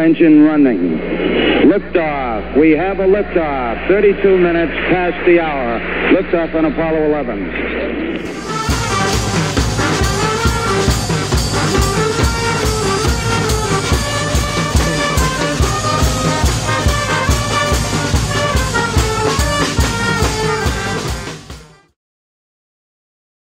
engine running. Liftoff. We have a liftoff. 32 minutes past the hour. Liftoff on Apollo 11.